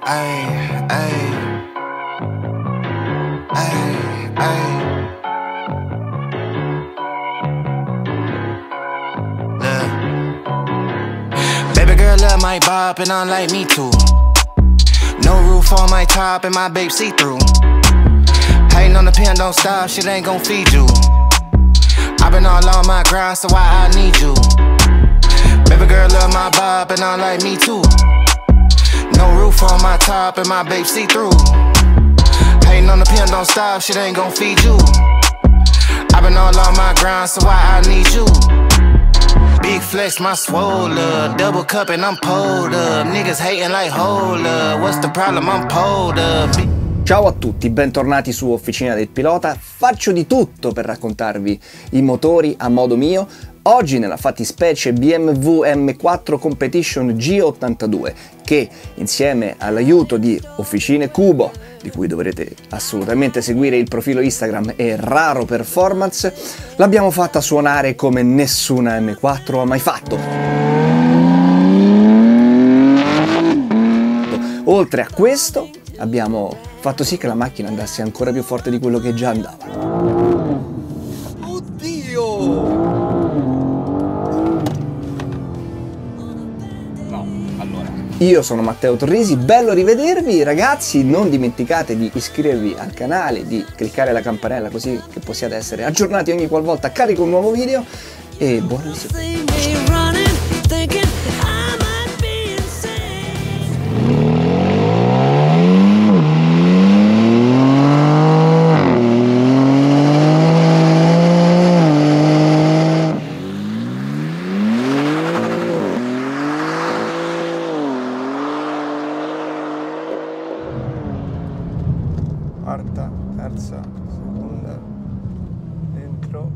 Ay, ay, ay, ay. Baby girl love my bop and unlike me too. No roof on my top and my babe see-through. Hating on the pen, don't stop, shit ain't gon' feed you. I've been all on my grind, so why I need you? Baby girl love my bop and unlike me too. No roof on my top and my babe see-through. Hating on the pen, don't stop, shit ain't gon' feed you. I've been all on my grind, so why I need you? Big flex, my swole up. Double cup and I'm pulled up. Niggas hating like hold up. What's the problem? I'm pulled up. Ciao a tutti, bentornati su Officina del Pilota. Faccio di tutto per raccontarvi i motori a modo mio. Oggi nella fattispecie BMW M4 Competition G82 che insieme all'aiuto di Officine Cubo, di cui dovrete assolutamente seguire il profilo Instagram, e Raro Performance, l'abbiamo fatta suonare come nessuna M4 ha mai fatto. Oltre a questo abbiamo fatto sì che la macchina andasse ancora più forte di quello che già andava. Oddio! Io sono Matteo Torrisi, bello rivedervi ragazzi, non dimenticate di iscrivervi al canale, di cliccare la campanella così che possiate essere aggiornati ogni qualvolta carico un nuovo video e buona visione. Quarta, terza, seconda, dentro.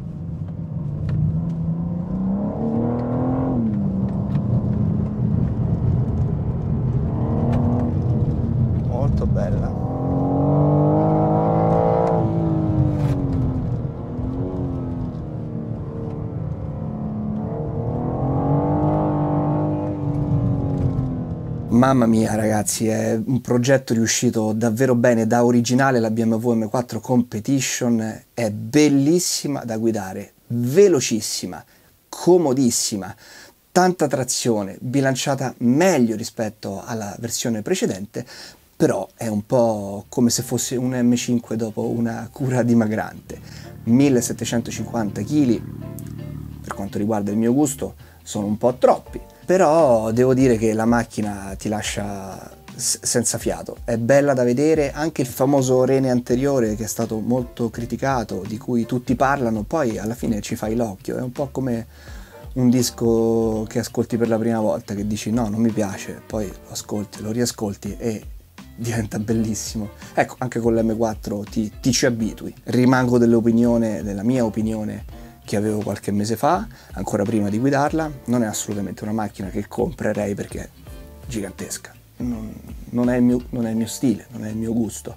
Molto bella. Mamma mia ragazzi, è un progetto riuscito davvero bene, da originale la BMW M4 Competition è bellissima da guidare, velocissima, comodissima, tanta trazione, bilanciata meglio rispetto alla versione precedente, però è un po' come se fosse un M5 dopo una cura dimagrante. 1750 kg, per quanto riguarda il mio gusto, sono un po' troppi. Però devo dire che la macchina ti lascia senza fiato, è bella da vedere, anche il famoso rene anteriore che è stato molto criticato, di cui tutti parlano, poi alla fine ci fai l'occhio, è un po' come un disco che ascolti per la prima volta, che dici no, non mi piace, poi lo ascolti, lo riascolti e diventa bellissimo. Ecco, anche con l'M4 ti ci abitui. Rimango della mia opinione che avevo qualche mese fa, ancora prima di guidarla. Non è assolutamente una macchina che comprerei perché è gigantesca, non è il mio stile, non è il mio gusto.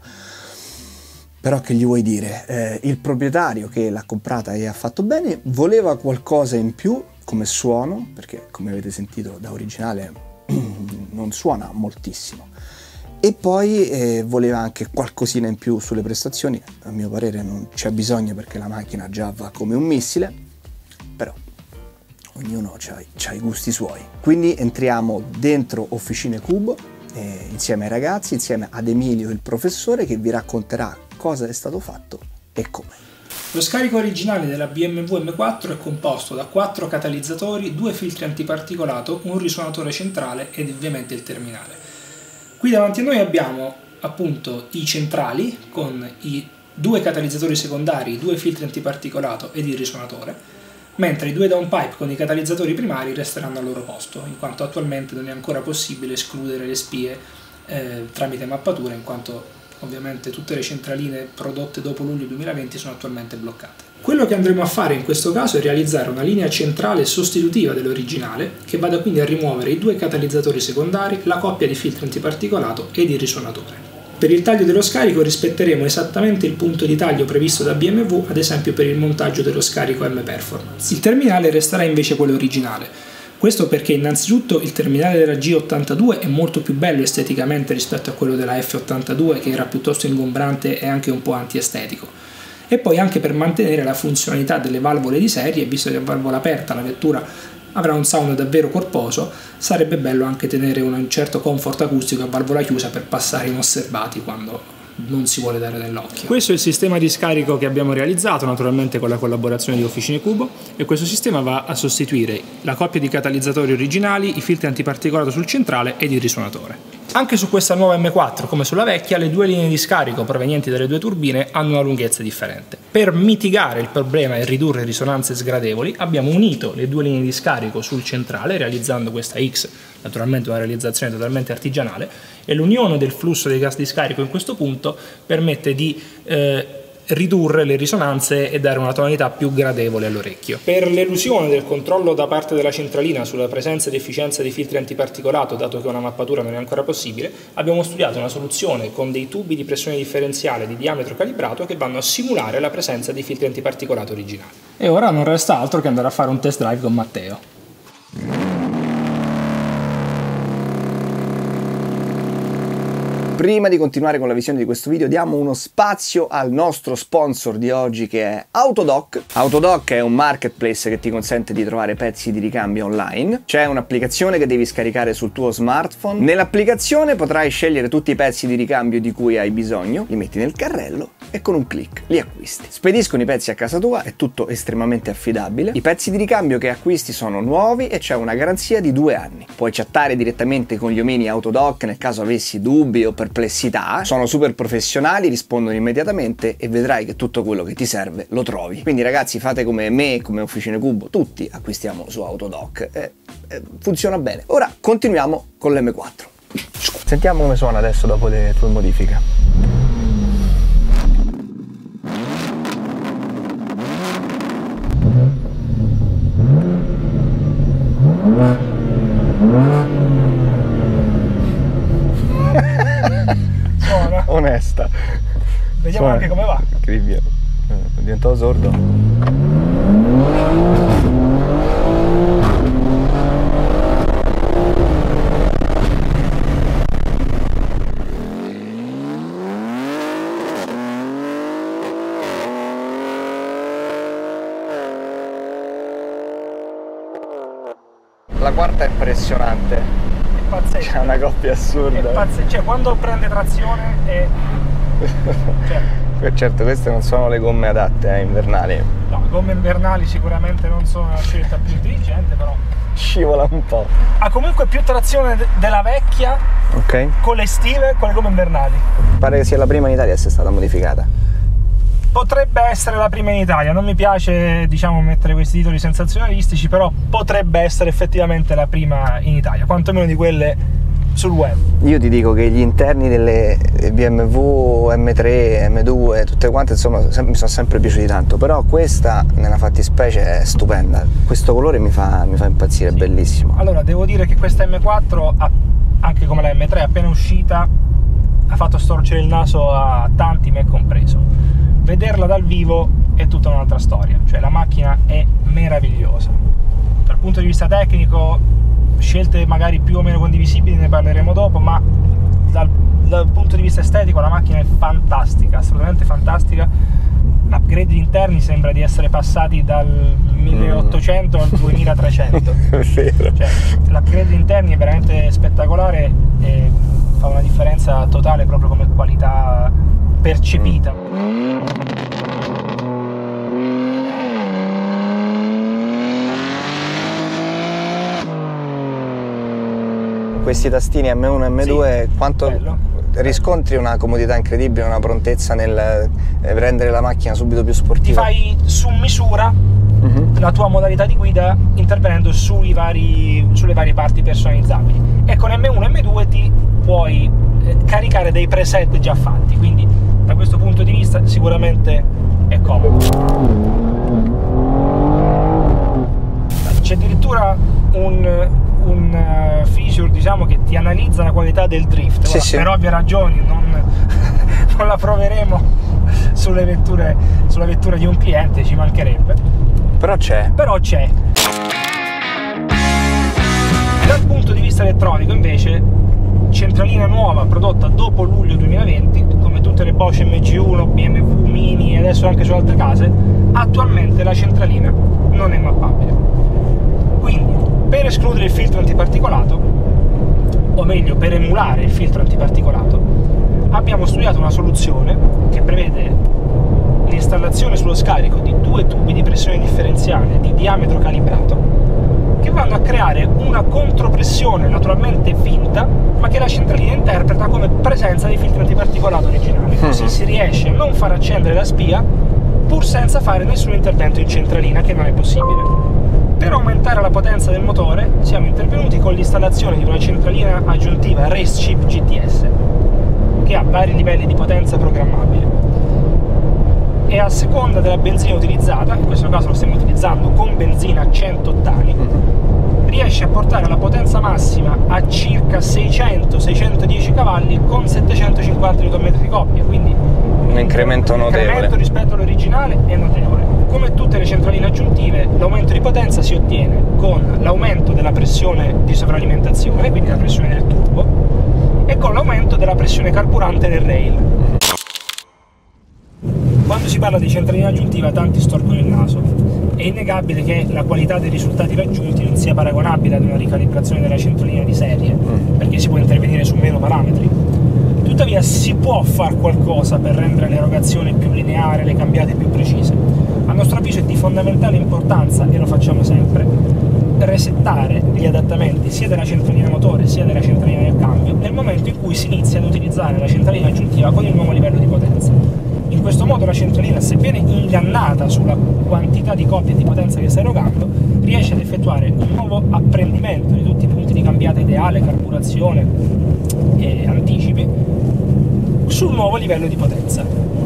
Però che gli vuoi dire? Il proprietario che l'ha comprata e ha fatto bene voleva qualcosa in più come suono, perché come avete sentito da originale non suona moltissimo, e poi voleva anche qualcosina in più sulle prestazioni. A mio parere non c'è bisogno perché la macchina già va come un missile, però ognuno ha i gusti suoi. Quindi entriamo dentro Officine Cubo insieme ai ragazzi, insieme ad Emilio il professore, che vi racconterà cosa è stato fatto e come. Lo scarico originale della BMW M4 è composto da 4 catalizzatori, 2 filtri antiparticolato, un risuonatore centrale ed ovviamente il terminale. Qui davanti a noi abbiamo appunto i centrali con i 2 catalizzatori secondari, i 2 filtri antiparticolato ed il risuonatore, mentre i 2 downpipe con i catalizzatori primari resteranno al loro posto, in quanto attualmente non è ancora possibile escludere le spie tramite mappatura, in quanto ovviamente tutte le centraline prodotte dopo luglio 2020 sono attualmente bloccate. Quello che andremo a fare in questo caso è realizzare una linea centrale sostitutiva dell'originale, che vada quindi a rimuovere i 2 catalizzatori secondari, la coppia di filtri antiparticolato ed il risuonatore. Per il taglio dello scarico rispetteremo esattamente il punto di taglio previsto da BMW, ad esempio per il montaggio dello scarico M Performance. Il terminale resterà invece quello originale. Questo perché innanzitutto il terminale della G82 è molto più bello esteticamente rispetto a quello della F82, che era piuttosto ingombrante e anche un po' antiestetico. E poi anche per mantenere la funzionalità delle valvole di serie, visto che a valvola aperta la vettura avrà un sound davvero corposo, sarebbe bello anche tenere un certo comfort acustico a valvola chiusa per passare inosservati quando non si vuole dare nell'occhio. Questo è il sistema di scarico che abbiamo realizzato, naturalmente con la collaborazione di Officine Cubo, e questo sistema va a sostituire la coppia di catalizzatori originali, i filtri antiparticolato sul centrale ed il risuonatore. Anche su questa nuova M4, come sulla vecchia, le due linee di scarico provenienti dalle due turbine hanno una lunghezza differente. Per mitigare il problema e ridurre risonanze sgradevoli, abbiamo unito le due linee di scarico sul centrale, realizzando questa X, naturalmente una realizzazione totalmente artigianale, e l'unione del flusso dei gas di scarico in questo punto permette di ridurre le risonanze e dare una tonalità più gradevole all'orecchio. Per l'elusione del controllo da parte della centralina sulla presenza ed efficienza dei filtri antiparticolato, dato che una mappatura non è ancora possibile, abbiamo studiato una soluzione con dei tubi di pressione differenziale di diametro calibrato che vanno a simulare la presenza dei filtri antiparticolato originali. E ora non resta altro che andare a fare un test drive con Matteo. Prima di continuare con la visione di questo video diamo uno spazio al nostro sponsor di oggi, che è Autodoc. Autodoc è un marketplace che ti consente di trovare pezzi di ricambio online. C'è un'applicazione che devi scaricare sul tuo smartphone. Nell'applicazione potrai scegliere tutti i pezzi di ricambio di cui hai bisogno, li metti nel carrello e con un click li acquisti. Spediscono i pezzi a casa tua, è tutto estremamente affidabile. I pezzi di ricambio che acquisti sono nuovi e c'è una garanzia di 2 anni. Puoi chattare direttamente con gli omini Autodoc nel caso avessi dubbi o perplessità. Sono super professionali, rispondono immediatamente e vedrai che tutto quello che ti serve lo trovi. Quindi ragazzi, fate come me, come Officine Cubo, tutti acquistiamo su Autodoc. Funziona bene. Ora continuiamo con l'M4. Sentiamo come suona adesso dopo le tue modifiche. Suona. Onesta. Vediamo suona. Anche come va. Incredibile. È diventato sordo. La quarta è impressionante. Pazzesco. C'è una coppia assurda. Cioè, quando prende trazione è... Cioè... Certo, queste non sono le gomme adatte, invernali. No, gomme invernali sicuramente non sono la scelta più intelligente, però... Scivola un po'. Ha comunque più trazione della vecchia, ok, con le estive, con le gomme invernali. Pare che sia la prima in Italia a essere stata modificata. Potrebbe essere la prima in Italia, non mi piace, diciamo, mettere questi titoli sensazionalistici, però potrebbe essere effettivamente la prima in Italia, quantomeno di quelle sul web. Io ti dico che gli interni delle BMW, M3, M2, tutte quante, insomma, mi sono sempre piaciuti tanto, però questa nella fattispecie è stupenda. Questo colore mi fa impazzire, sì. È bellissimo. Allora, devo dire che questa M4, anche come la M3 appena uscita, ha fatto storcere il naso a tanti, me compreso. Vederla dal vivo è tutta un'altra storia, cioè la macchina è meravigliosa. Dal punto di vista tecnico, scelte magari più o meno condivisibili, ne parleremo dopo, ma dal punto di vista estetico la macchina è fantastica, assolutamente fantastica. L'upgrade interni sembra di essere passati dal 1800 al 2300. È vero. Cioè, l'upgrade interni è veramente spettacolare e fa una differenza totale proprio come qualità percepita. Questi tastini M1 e M2, sì, quanto bello. Riscontri una comodità incredibile, una prontezza nel rendere la macchina subito più sportiva. Ti fai su misura la tua modalità di guida intervenendo sulle varie parti personalizzabili, e con M1 e M2 ti puoi caricare dei preset già fatti, quindi da questo punto di vista sicuramente è comodo. C'è addirittura un feature, diciamo, che ti analizza la qualità del drift. Sì, sì. Per ovvie ragioni non la proveremo sulla vettura di un cliente, ci mancherebbe. Però c'è. vista elettronico invece, centralina nuova prodotta dopo luglio 2020, come tutte le Bosch MG1, BMW Mini e adesso anche su altre case, attualmente la centralina non è mappabile. Quindi per escludere il filtro antiparticolato, o meglio per emulare il filtro antiparticolato, abbiamo studiato una soluzione che prevede l'installazione sullo scarico di 2 tubi di pressione differenziale di diametro calibrato che vanno a creare una contropressione naturalmente finta, ma che la centralina interpreta come presenza di filtro antiparticolato originale. Così si riesce a non far accendere la spia pur senza fare nessun intervento in centralina, che non è possibile. Per aumentare la potenza del motore siamo intervenuti con l'installazione di una centralina aggiuntiva Race Chip GTS che ha vari livelli di potenza programmabile e a seconda della benzina utilizzata, in questo caso lo stiamo utilizzando con benzina a 100 ottani, riesce a portare la potenza massima a circa 600-610 cavalli con 750 Nm di coppia, quindi un incremento notevole. L'incremento rispetto all'originale è notevole. Come tutte le centraline aggiuntive, l'aumento di potenza si ottiene con l'aumento della pressione di sovralimentazione, quindi la pressione del turbo, e con l'aumento della pressione carburante del rail. Quando si parla di centralina aggiuntiva tanti storcono il naso. È innegabile che la qualità dei risultati raggiunti non sia paragonabile ad una ricalibrazione della centralina di serie, perché si può intervenire su meno parametri. Tuttavia si può fare qualcosa per rendere l'erogazione più lineare, le cambiate più precise. A nostro avviso è di fondamentale importanza, e lo facciamo sempre, resettare gli adattamenti sia della centralina motore sia della centralina del cambio nel momento in cui si inizia ad utilizzare la centralina aggiuntiva con il nuovo livello di potenza. In questo modo la centralina, sebbene ingannata sulla quantità di coppie di potenza che sta erogando, riesce ad effettuare un nuovo apprendimento di tutti i punti di cambiata ideale, carburazione e anticipi sul nuovo livello di potenza.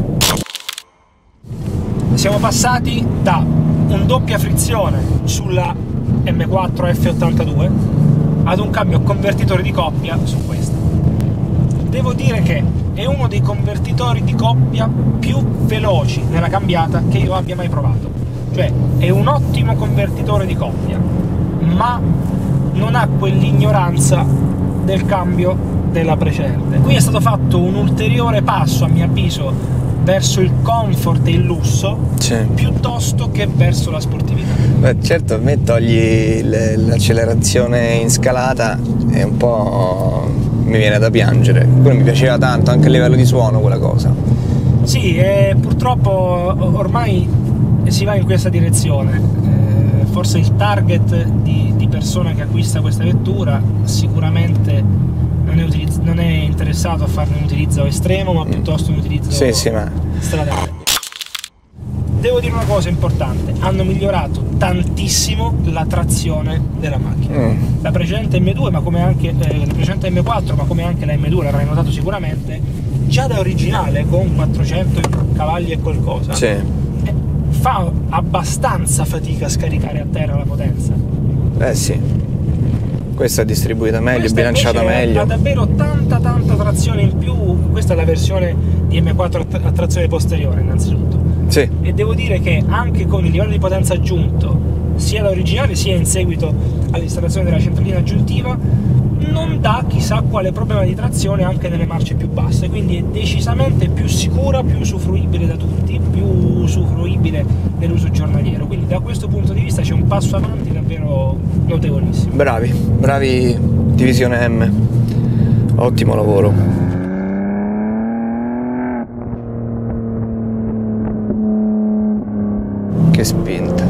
Siamo passati da un doppia frizione sulla M4 F82 ad un cambio convertitore di coppia su questa. Devo dire che è uno dei convertitori di coppia più veloci nella cambiata che io abbia mai provato. Cioè, è un ottimo convertitore di coppia, ma non ha quell'ignoranza del cambio della precedente. Qui è stato fatto un ulteriore passo, a mio avviso, verso il comfort e il lusso, sì, piuttosto che verso la sportività. Beh, certo, a me togli l'accelerazione in scalata e un po' mi viene da piangere. Quello mi piaceva tanto, anche a livello di suono quella cosa. Sì, e purtroppo ormai si va in questa direzione. Forse il target di persona che acquista questa vettura sicuramente non è interessato a farne un utilizzo estremo, ma piuttosto un utilizzo stradale. Devo dire una cosa importante: hanno migliorato tantissimo la trazione della macchina. La precedente M2, ma come anche la precedente M4, ma come anche la M2, l'avrai notato sicuramente, già da originale con 400 cavalli e qualcosa, fa abbastanza fatica a scaricare a terra la potenza. Sì. Questa è distribuita meglio, è bilanciata meglio. Ha davvero tanta trazione in più. Questa è la versione di M4 a trazione posteriore, innanzitutto. Sì. E devo dire che anche con il livello di potenza aggiunto, sia da originale sia in seguito all'installazione della centralina aggiuntiva, non dà chissà quale problema di trazione anche nelle marce più basse, quindi è decisamente più sicura, più usufruibile da tutti, più usufruibile nell'uso giornaliero. Quindi da questo punto di vista c'è un passo avanti davvero notevolissimo. Bravi divisione M, ottimo lavoro. Che spinta.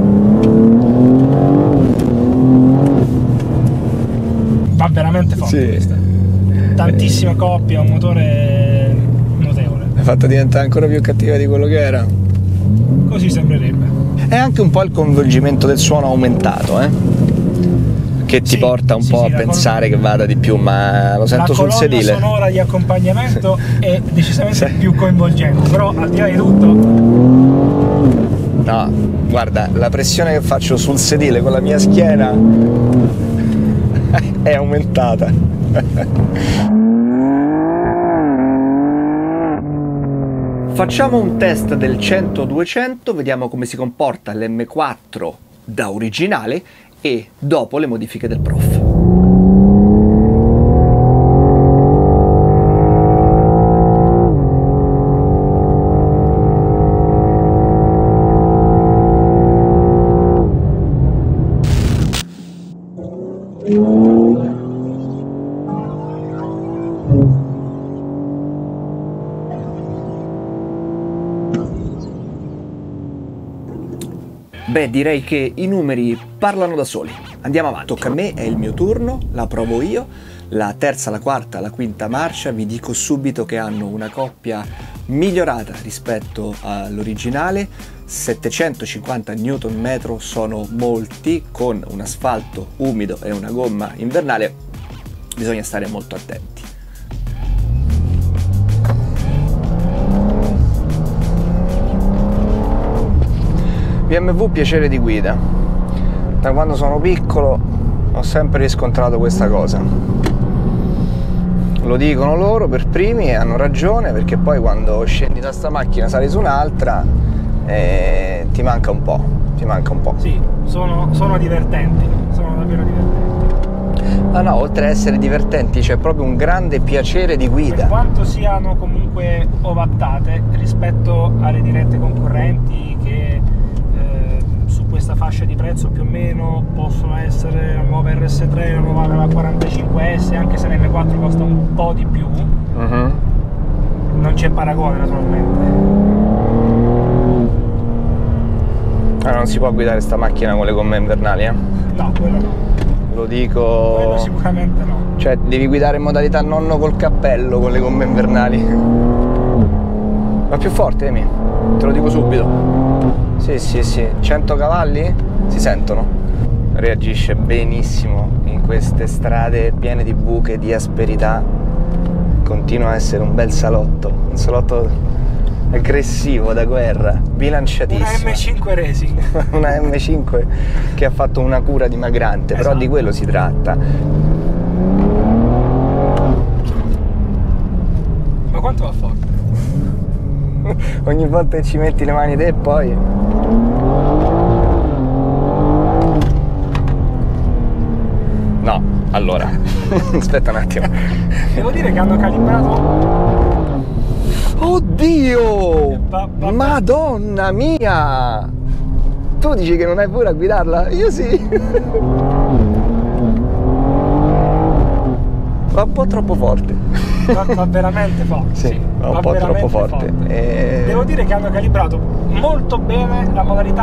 Va veramente forte, sì. Questa. Tantissima coppia, un motore notevole. L'ha fatta diventare ancora più cattiva di quello che era. Così sembrerebbe. È anche un po' il coinvolgimento del suono aumentato, che ti porta un po' a pensare che vada di più, ma lo sento sul sedile. La colonna sonora di accompagnamento è decisamente più coinvolgente, però al di là di tutto... No, guarda, la pressione che faccio sul sedile con la mia schiena è aumentata. Facciamo un test del 100-200, vediamo come si comporta l'M4 da originale e dopo le modifiche del Prof. Beh, direi che i numeri parlano da soli. Andiamo avanti. Tocca a me, è il mio turno, la provo io. La terza, la quarta, la quinta marcia, vi dico subito che hanno una coppia migliorata rispetto all'originale. 750 Nm sono molti, con un asfalto umido e una gomma invernale bisogna stare molto attenti. BMW piacere di guida. Da quando sono piccolo ho sempre riscontrato questa cosa. Lo dicono loro per primi e hanno ragione, perché poi quando scendi da sta macchina sali su un'altra ti manca un po'. Sì, sono divertenti, sono davvero divertenti. No, oltre ad essere divertenti c'è proprio un grande piacere di guida. Per quanto siano comunque ovattate rispetto alle dirette concorrenti che su questa fascia di prezzo più o meno possono essere la nuova RS3, la nuova 45S, anche se l'M4 costa un po' di più, non c'è paragone naturalmente. Non si può guidare sta macchina con le gomme invernali, eh? No, quello no. Lo dico... Quello sicuramente no. Cioè, devi guidare in modalità nonno col cappello con le gomme invernali. Ma più forte, Emi, te lo dico subito. Sì, 100 cavalli si sentono. Reagisce benissimo in queste strade piene di buche, di asperità. Continua a essere un bel salotto, un salotto aggressivo da guerra, bilanciatissimo. Una M5 Racing. Una M5 che ha fatto una cura dimagrante, esatto. Però di quello si tratta. Ma quanto va forte? Ogni volta che ci metti le mani te e poi... No, allora, aspetta un attimo. Devo dire che hanno calibrato... Oddio! Madonna mia! Tu dici che non hai paura a guidarla? Io sì! Va un po' troppo forte. Va veramente forte. Sì, va un po' troppo forte. Devo dire che hanno calibrato molto bene la modalità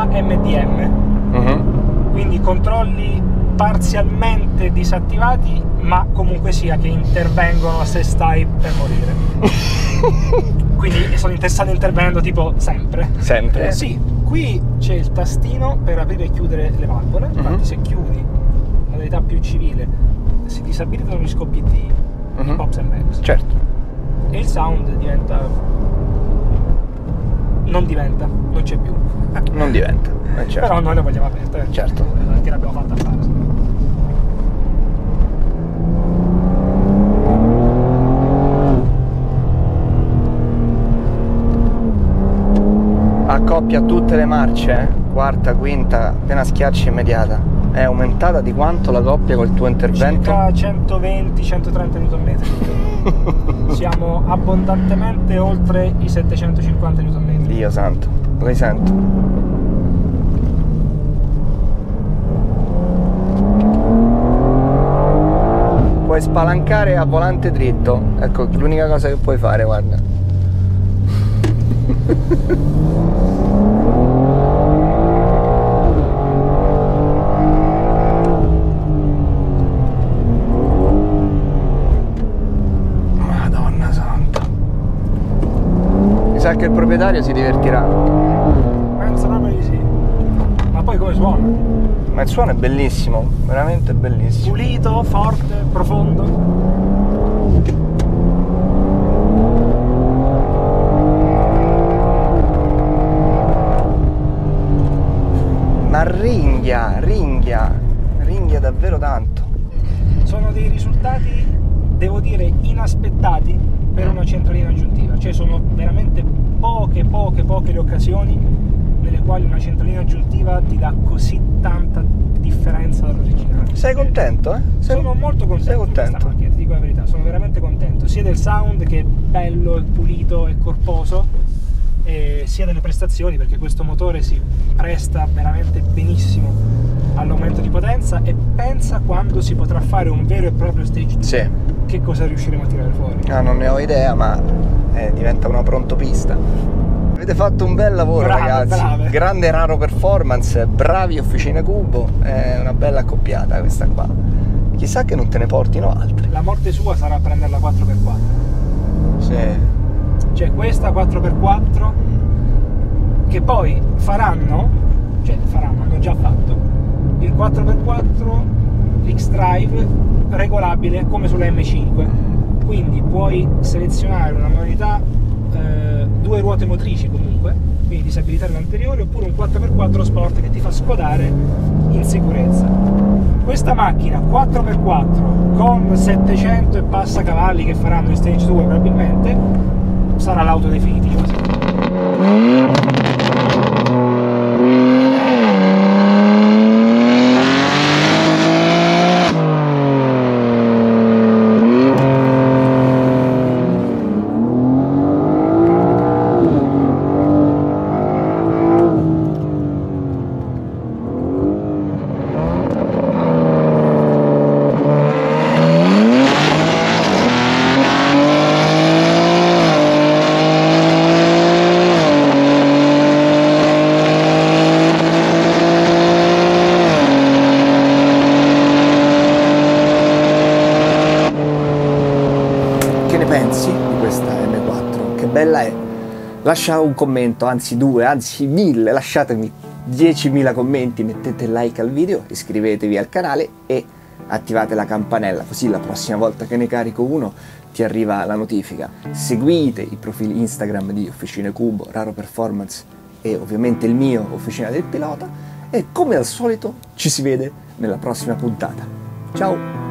MDM. Quindi controlli parzialmente disattivati, ma comunque sia che intervengono se stai per morire. Quindi stanno intervenendo tipo sempre. Sempre? Sì, qui c'è il tastino per aprire e chiudere le valvole. Infatti se chiudi la modalità più civile si disabilitano gli scoppi di Pops and Max. Certo. E il sound diventa... non c'è più. Non diventa, certo. Però noi la vogliamo aperta. Certo. Perché l'abbiamo fatta fare. Accoppia tutte le marce, quarta, quinta, appena schiacci immediata. È aumentata di quanto la coppia col tuo intervento? Circa 120-130 Nm. Siamo abbondantemente oltre i 750 Nm. Dio santo, lo risento. Puoi spalancare a volante dritto. Ecco, l'unica cosa che puoi fare, guarda. Madonna santa. Mi sa che il proprietario si divertirà. Penso proprio di sì. Ma poi come suona? Ma il suono è bellissimo, veramente bellissimo. Pulito, forte, profondo. Ma ringhia davvero tanto. Sono dei risultati, devo dire, inaspettati per una centralina aggiuntiva. Cioè sono veramente poche le occasioni nelle quali una centralina aggiuntiva ti dà così tanta differenza dall'originale. Sei contento, Sono molto contento di questa macchina, ti dico la verità, sono veramente contento, sia del sound che è bello, è pulito e corposo, e sia delle prestazioni, perché questo motore si presta veramente benissimo all'aumento di potenza, e pensa quando si potrà fare un vero e proprio stage 2. Sì. Che cosa riusciremo a tirare fuori? Non ne ho idea, ma diventa una prontopista. Avete fatto un bel lavoro, ragazzi. Brave. Grande Raro Performance, bravi Officine Cubo, è una bella accoppiata questa qua. Chissà che non te ne portino altre. La morte sua sarà a prenderla 4x4. Sì. Cioè questa 4x4 che poi hanno già fatto il 4x4 X-Drive regolabile come sulla M5, quindi puoi selezionare una modalità 2 ruote motrici comunque, quindi disabilitare l'anteriore, oppure un 4x4 Sport che ti fa scodare in sicurezza. Questa macchina 4x4 con 700 e passa cavalli che faranno in stage 2 probabilmente sarà l'auto definitiva. Pensi di questa M4? Che bella è? Lascia un commento, anzi 2, anzi 1000, lasciatemi 10.000 commenti, mettete like al video, iscrivetevi al canale e attivate la campanella, così la prossima volta che ne carico uno ti arriva la notifica. Seguite i profili Instagram di Officine Cubo, Raro Performance e ovviamente il mio, Officina del Pilota, e come al solito ci si vede nella prossima puntata. Ciao!